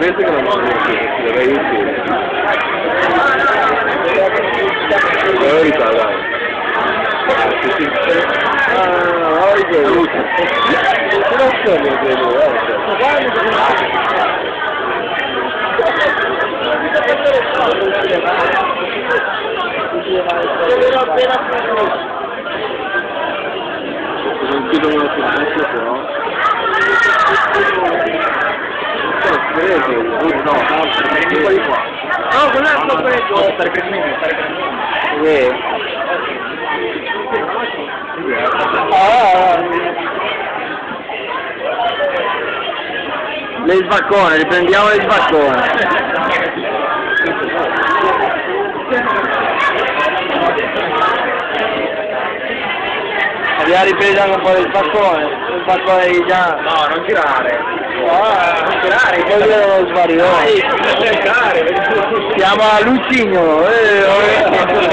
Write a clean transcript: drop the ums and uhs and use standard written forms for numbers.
Penso che non mi dovrei uscire. Devo riparlare. Oggi è l'ultimo. Non sono di lui, non chiudo una finestra però. No, di qua. No, con l'altro preso. Stare cammino. Le sbaccone, riprendiamo le sbaccone. Abbiamo ripreso anche un po' di sbaccone di già. No, non girare. Non girare, poi lo sbaglione. Siamo a Lucignolo.